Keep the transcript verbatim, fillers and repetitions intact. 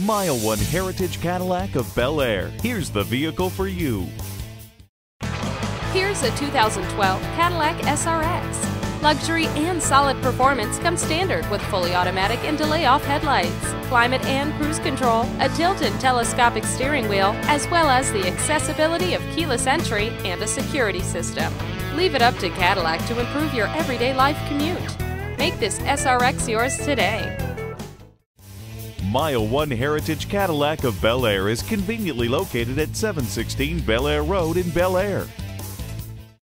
Mile one Heritage Cadillac of Bel Air. Here's the vehicle for you. Here's a two thousand twelve Cadillac S R X. Luxury and solid performance come standard with fully automatic and delay-off headlights, climate and cruise control, a tilt and telescopic steering wheel, as well as the accessibility of keyless entry and a security system. Leave it up to Cadillac to improve your everyday life commute. Make this S R X yours today. Mile one Heritage Cadillac of Bel Air is conveniently located at seven sixteen Bel Air Road in Bel Air.